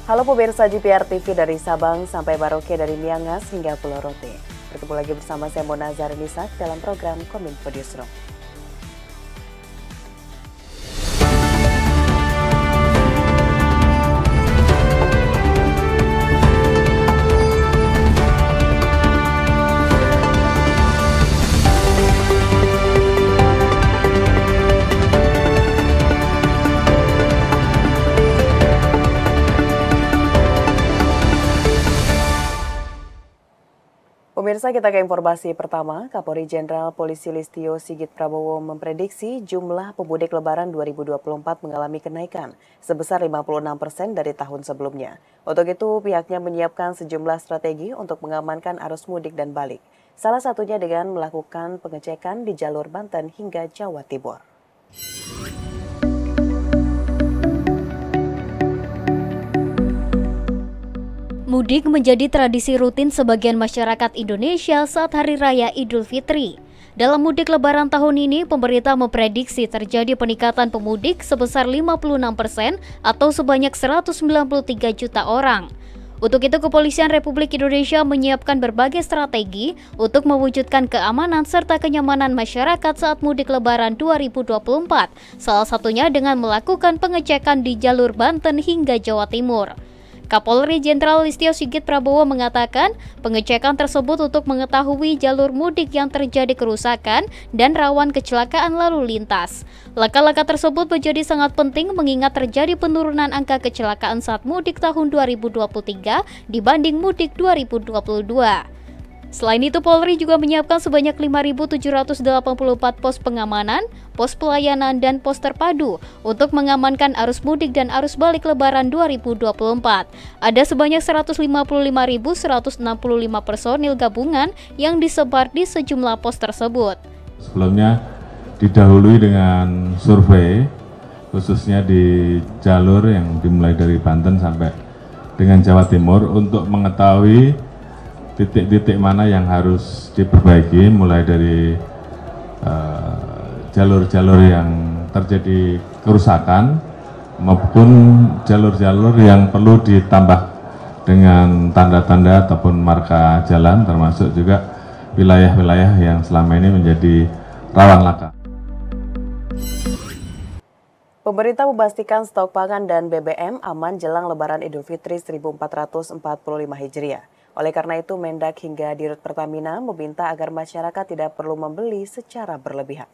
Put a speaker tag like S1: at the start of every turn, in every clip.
S1: Halo pemirsa GPR TV dari Sabang sampai Merauke, dari Miangas hingga Pulau Rote. Bertemu lagi bersama saya Mona Zarinisak dalam program Kominfo Newsroom. Pemirsa, kita ke informasi pertama. Kapolri Jenderal Polisi Listio Sigit Prabowo memprediksi jumlah pemudik Lebaran 2024 mengalami kenaikan sebesar 56% dari tahun sebelumnya. Untuk itu, pihaknya menyiapkan sejumlah strategi untuk mengamankan arus mudik dan balik. Salah satunya dengan melakukan pengecekan di jalur Banten hingga Jawa Timur.
S2: Mudik menjadi tradisi rutin sebagian masyarakat Indonesia saat Hari Raya Idul Fitri. Dalam mudik Lebaran tahun ini, pemerintah memprediksi terjadi peningkatan pemudik sebesar 56% atau sebanyak 193 juta orang. Untuk itu, Kepolisian Republik Indonesia menyiapkan berbagai strategi untuk mewujudkan keamanan serta kenyamanan masyarakat saat mudik Lebaran 2024. Salah satunya dengan melakukan pengecekan di jalur Banten hingga Jawa Timur. Kapolri Jenderal Listio Sigit Prabowo mengatakan pengecekan tersebut untuk mengetahui jalur mudik yang terjadi kerusakan dan rawan kecelakaan lalu lintas. Langkah-langkah tersebut menjadi sangat penting mengingat terjadi penurunan angka kecelakaan saat mudik tahun 2023 dibanding mudik 2022. Selain itu, Polri juga menyiapkan sebanyak 5.784 pos pengamanan, pos pelayanan, dan pos terpadu untuk mengamankan arus mudik dan arus balik Lebaran 2024. Ada sebanyak 155.165 personil gabungan yang disebar di sejumlah pos tersebut.
S3: Sebelumnya didahului dengan survei, khususnya di jalur yang dimulai dari Banten sampai dengan Jawa Timur untuk mengetahui titik-titik mana yang harus diperbaiki, mulai dari jalur-jalur yang terjadi kerusakan maupun jalur-jalur yang perlu ditambah dengan tanda-tanda ataupun marka jalan, termasuk juga wilayah-wilayah yang selama ini menjadi rawan laka.
S1: Pemerintah memastikan stok pangan dan BBM aman jelang Lebaran Idul Fitri 1445 Hijriah. Oleh karena itu, Mendak hingga Dirut Pertamina meminta agar masyarakat tidak perlu membeli secara berlebihan.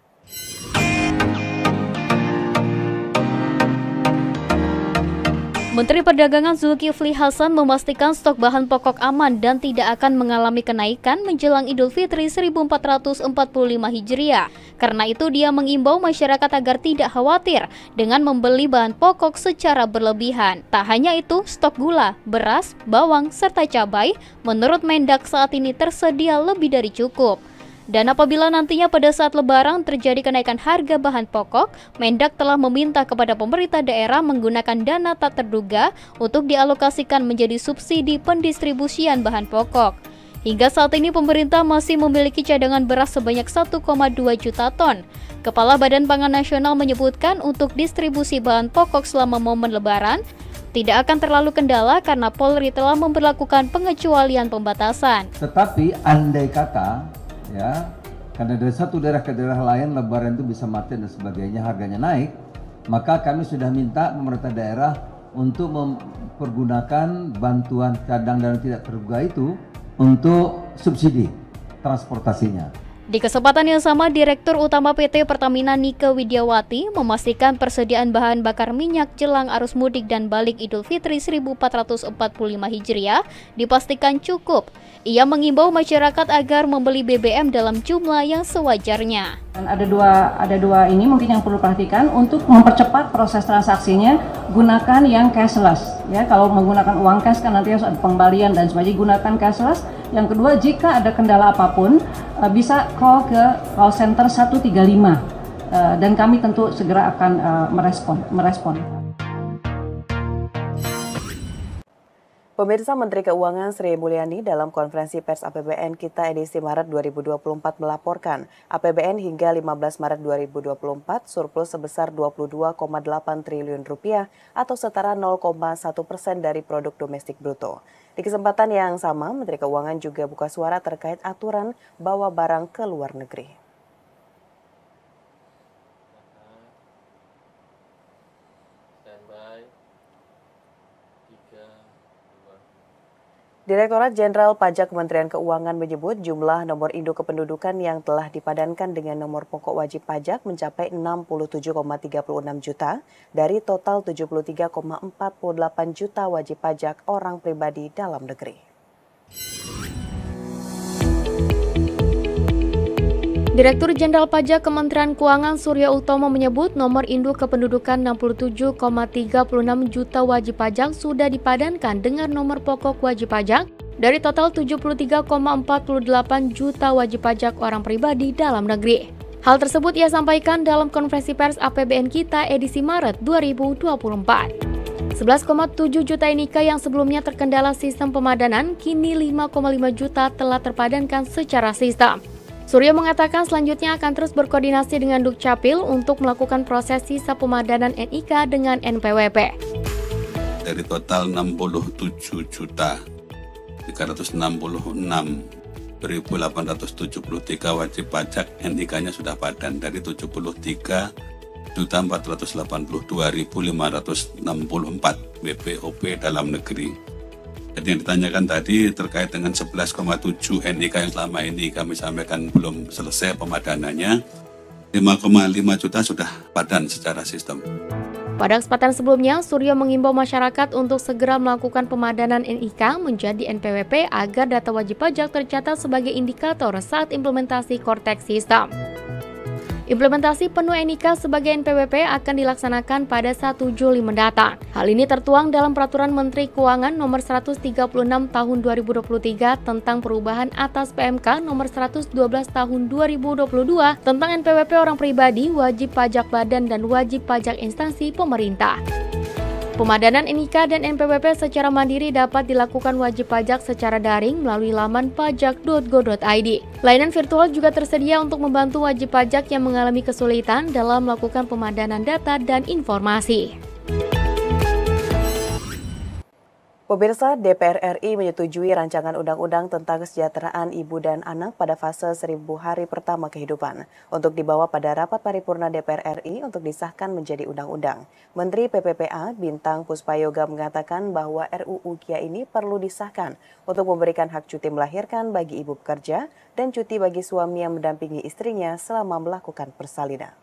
S2: Menteri Perdagangan Zulkifli Hasan memastikan stok bahan pokok aman dan tidak akan mengalami kenaikan menjelang Idul Fitri 1445 Hijriah. Karena itu, dia mengimbau masyarakat agar tidak khawatir dengan membeli bahan pokok secara berlebihan. Tak hanya itu, stok gula, beras, bawang, serta cabai menurut Mendak saat ini tersedia lebih dari cukup. Dan apabila nantinya pada saat Lebaran terjadi kenaikan harga bahan pokok, Mendak telah meminta kepada pemerintah daerah menggunakan dana tak terduga untuk dialokasikan menjadi subsidi pendistribusian bahan pokok. Hingga saat ini pemerintah masih memiliki cadangan beras sebanyak 1,2 juta ton. Kepala Badan Pangan Nasional menyebutkan untuk distribusi bahan pokok selama momen Lebaran tidak akan terlalu kendala karena Polri telah memberlakukan pengecualian pembatasan.
S4: Tetapi andai kata ya, karena dari satu daerah ke daerah lain Lebaran itu bisa mati dan sebagainya, harganya naik, maka kami sudah minta pemerintah daerah untuk mempergunakan bantuan cadang dan tidak terduga itu untuk subsidi transportasinya.
S2: Di kesempatan yang sama, Direktur Utama PT Pertamina Nike Widiawati memastikan persediaan bahan bakar minyak jelang arus mudik dan balik Idul Fitri 1445 Hijriah dipastikan cukup. Ia mengimbau masyarakat agar membeli BBM dalam jumlah yang sewajarnya.
S5: Dan ada dua ini mungkin yang perlu perhatikan untuk mempercepat proses transaksinya, gunakan yang cashless. Ya, kalau menggunakan uang cash kan nanti harus ada pengembalian dan sebagainya, gunakan cashless. Yang kedua, jika ada kendala apapun bisa call ke call center 135 dan kami tentu segera akan merespon.
S1: Pemirsa, Menteri Keuangan Sri Mulyani dalam konferensi pers APBN Kita edisi Maret 2024 melaporkan APBN hingga 15 Maret 2024 surplus sebesar 22,8 triliun rupiah atau setara 0,1% dari produk domestik bruto. Di kesempatan yang sama, Menteri Keuangan juga buka suara terkait aturan bawa barang ke luar negeri. Direktorat Jenderal Pajak Kementerian Keuangan menyebut jumlah nomor induk kependudukan yang telah dipadankan dengan nomor pokok wajib pajak mencapai 67,36 juta dari total 73,48 juta wajib pajak orang pribadi dalam negeri.
S2: Direktur Jenderal Pajak Kementerian Keuangan Surya Utomo menyebut nomor induk kependudukan 67,36 juta wajib pajak sudah dipadankan dengan nomor pokok wajib pajak dari total 73,48 juta wajib pajak orang pribadi dalam negeri. Hal tersebut ia sampaikan dalam konferensi pers APBN Kita edisi Maret 2024. 11,7 juta NIK yang sebelumnya terkendala sistem pemadanan, kini 5,5 juta telah terpadankan secara sistem. Surya mengatakan selanjutnya akan terus berkoordinasi dengan Dukcapil untuk melakukan proses sisa pemadanan NIK dengan NPWP.
S6: Dari total 67.366.873 wajib pajak, NIK-nya sudah padan dari 73.482.564 WPOP dalam negeri. Jadi yang ditanyakan tadi terkait dengan 11,7 NIK yang selama ini kami sampaikan belum selesai pemadanannya, 5,5 juta sudah padan secara sistem.
S2: Pada kesempatan sebelumnya, Surya mengimbau masyarakat untuk segera melakukan pemadanan NIK menjadi NPWP agar data wajib pajak tercatat sebagai indikator saat implementasi Kortex System. Implementasi penuh NIK sebagai NPWP akan dilaksanakan pada 1 Juli mendatang. Hal ini tertuang dalam Peraturan Menteri Keuangan Nomor 136 Tahun 2023 tentang perubahan atas PMK Nomor 112 Tahun 2022 tentang NPWP orang pribadi, wajib pajak badan, dan wajib pajak instansi pemerintah. Pemadanan NIK dan NPWP secara mandiri dapat dilakukan wajib pajak secara daring melalui laman pajak.go.id. Layanan virtual juga tersedia untuk membantu wajib pajak yang mengalami kesulitan dalam melakukan pemadanan data dan informasi.
S1: Pemirsa, DPR RI menyetujui rancangan undang-undang tentang kesejahteraan ibu dan anak pada fase 1000 hari pertama kehidupan untuk dibawa pada rapat paripurna DPR RI untuk disahkan menjadi undang-undang. Menteri PPPA Bintang Puspayoga mengatakan bahwa RUU KIA ini perlu disahkan untuk memberikan hak cuti melahirkan bagi ibu pekerja dan cuti bagi suami yang mendampingi istrinya selama melakukan persalinan.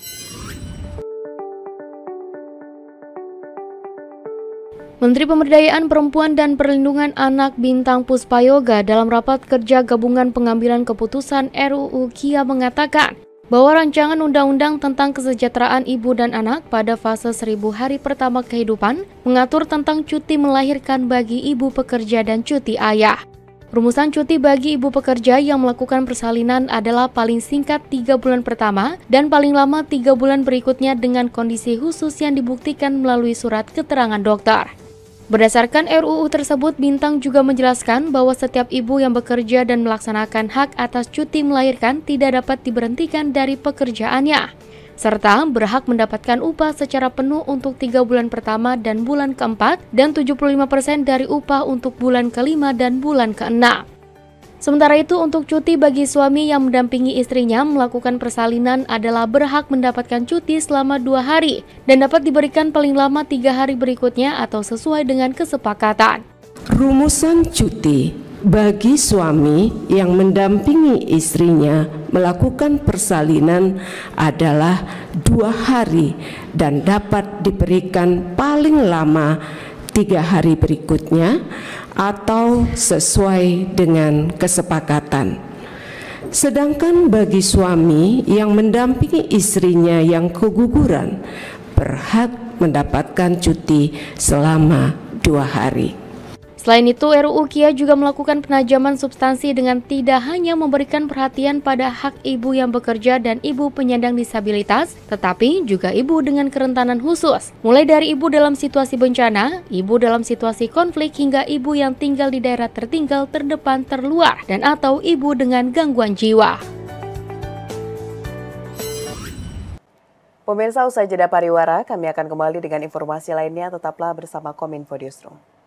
S2: Menteri Pemberdayaan Perempuan dan Perlindungan Anak Bintang Puspayoga dalam rapat kerja gabungan pengambilan keputusan RUU KIA mengatakan bahwa rancangan undang-undang tentang kesejahteraan ibu dan anak pada fase 1000 hari pertama kehidupan mengatur tentang cuti melahirkan bagi ibu pekerja dan cuti ayah. Rumusan cuti bagi ibu pekerja yang melakukan persalinan adalah paling singkat 3 bulan pertama dan paling lama 3 bulan berikutnya dengan kondisi khusus yang dibuktikan melalui surat keterangan dokter. Berdasarkan RUU tersebut, Bintang juga menjelaskan bahwa setiap ibu yang bekerja dan melaksanakan hak atas cuti melahirkan tidak dapat diberhentikan dari pekerjaannya, serta berhak mendapatkan upah secara penuh untuk 3 bulan pertama dan bulan keempat dan 75% dari upah untuk bulan kelima dan bulan keenam. Sementara itu, untuk cuti bagi suami yang mendampingi istrinya melakukan persalinan adalah berhak mendapatkan cuti selama 2 hari dan dapat diberikan paling lama 3 hari berikutnya atau sesuai dengan kesepakatan.
S7: Rumusan cuti bagi suami yang mendampingi istrinya melakukan persalinan adalah 2 hari dan dapat diberikan paling lama 3 hari berikutnya atau sesuai dengan kesepakatan. Sedangkan bagi suami yang mendampingi istrinya yang keguguran berhak mendapatkan cuti selama 2 hari.
S2: Selain itu, RUU KIA juga melakukan penajaman substansi dengan tidak hanya memberikan perhatian pada hak ibu yang bekerja dan ibu penyandang disabilitas, tetapi juga ibu dengan kerentanan khusus. Mulai dari ibu dalam situasi bencana, ibu dalam situasi konflik, hingga ibu yang tinggal di daerah tertinggal, terdepan, terluar, dan atau ibu dengan gangguan jiwa.
S1: Pemirsa, usai jeda pariwara, kami akan kembali dengan informasi lainnya. Tetaplah bersama Kominfo Newsroom.